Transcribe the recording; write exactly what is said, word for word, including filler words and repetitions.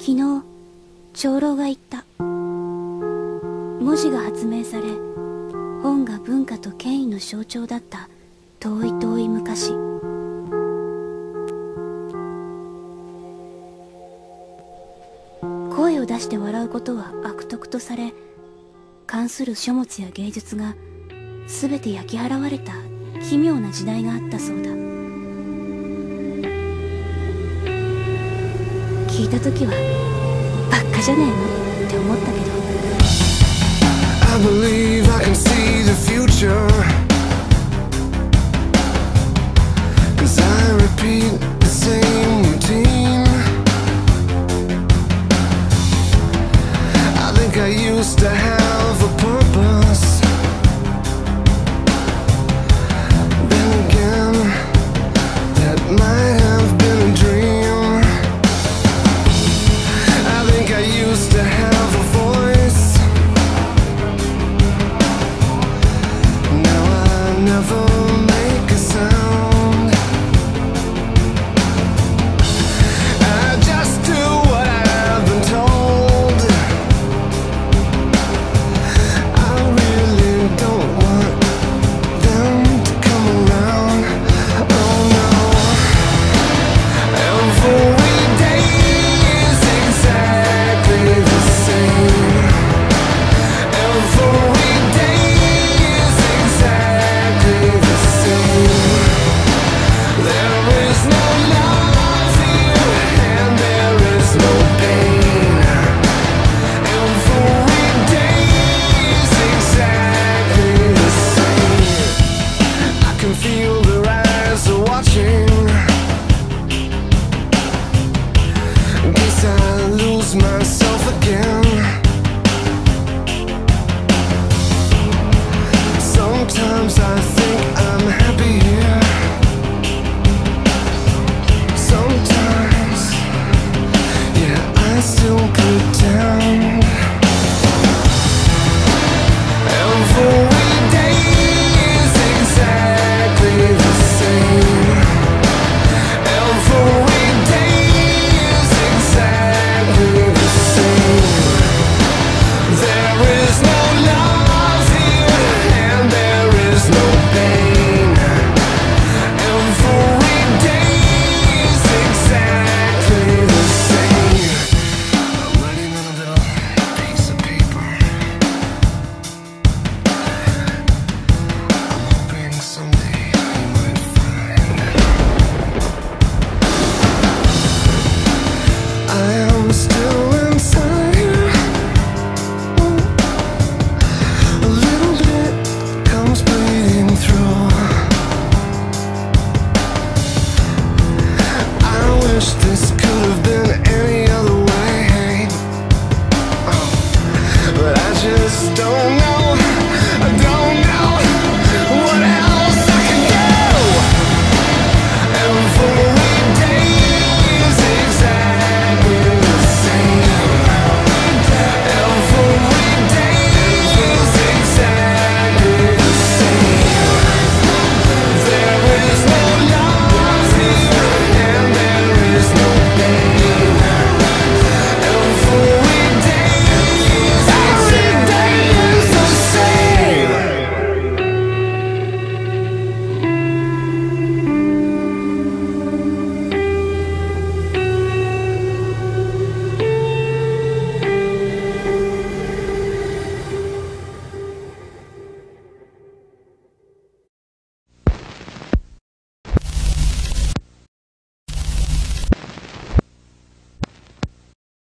昨日長老が言った。文字が発明され、本が文化と権威の象徴だった遠い遠い昔。声を出して笑うことは悪徳とされ、関する書物や芸術がすべて焼き払われた奇妙な時代があったそうだ。聞いた時はバッカじゃねえのって思ったけど。 I believe I can see the future, 'cause I repeat the same routine. I think I used to have